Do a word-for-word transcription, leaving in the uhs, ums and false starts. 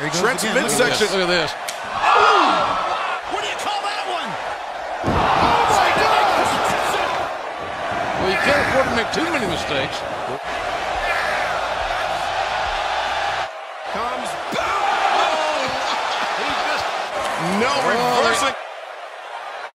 Trent's midsection. Look at this. What do you call that one? Oh my God! Well, you can't afford to make too many mistakes. Comes back. Oh, he just no reversing.